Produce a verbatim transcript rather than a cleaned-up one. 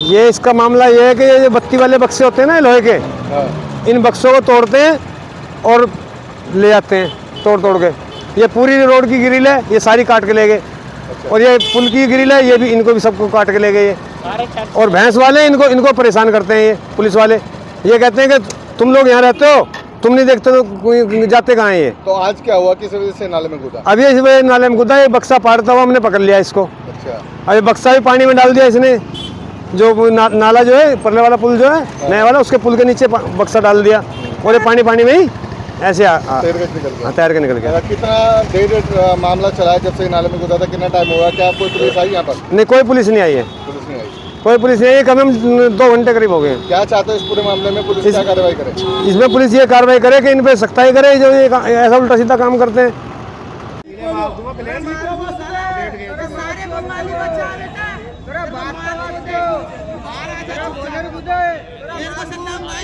ये इसका मामला ये है कि ये जो बत्ती वाले बक्से होते हैं ना लोहे के, इन बक्सों को तोड़ते हैं और ले जाते हैं तोड़ तोड़ के। ये पूरी रोड की ग्रिल है, ये सारी काट के ले गए। और ये पुल की ग्रिल है, ये भी इनको भी सबको काट के ले गए। और भैंस वाले इनको इनको परेशान करते हैं, ये पुलिस वाले ये कहते हैं कि तुम लोग यहाँ रहते हो, तुम नहीं देखते तो कोई जाते कहाँ हैं ये। तो आज क्या हुआ, किस वजह से नाले में कूदा? अभी इस वजह नाले में कूदा, ये बक्सा पाड़ता हुआ हमने पकड़ लिया इसको। अच्छा। अभी बक्सा भी पानी में डाल दिया इसने, जो ना, नाला जो है परले वाला पुल जो है नया वाला, उसके पुल के नीचे बक्सा डाल दिया और ये पानी पानी में ही ऐसे तैर के निकल गया। तैर के निकल गया। कितना देर मामला चला है जब से नाले में कूदा था, कितना टाइम हुआ? क्या कोई पुलिस आई यहाँ पर? नहीं, कोई पुलिस नहीं आई है। पुलिस नहीं आई? कोई पुलिस नहीं आई, कम से कम दो घंटे करीब हो गए। क्या चाहते हो इस पूरे मामले में पुलिस क्या कार्रवाई करे? इसमें पुलिस ये कार्रवाई करे कि इन पे सख्ताई करे जो ये ऐसा उल्टा सीधा काम करते हैं। बात